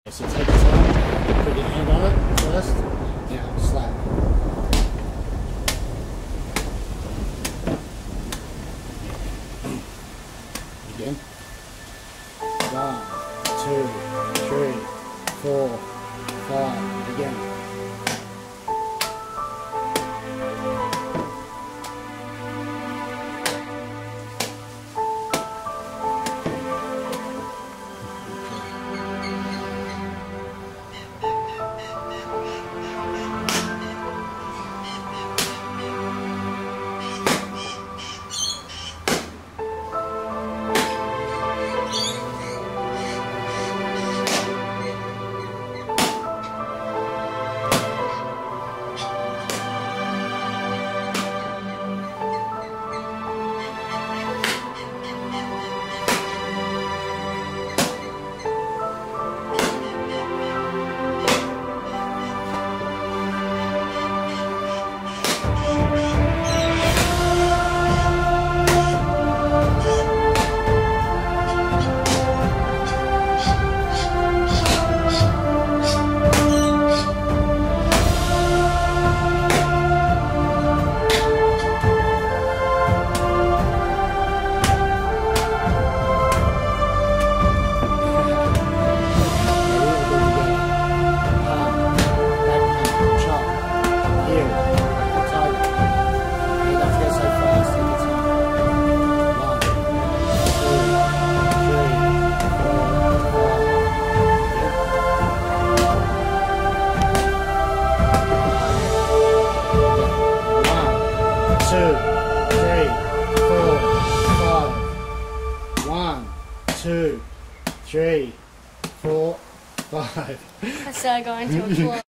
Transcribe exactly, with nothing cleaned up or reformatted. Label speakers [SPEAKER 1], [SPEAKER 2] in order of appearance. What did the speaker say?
[SPEAKER 1] So take your time, put your hand on it first, now slap. Again. One, two, three, four, five, again. Two, three, four, five.
[SPEAKER 2] I started going to a club.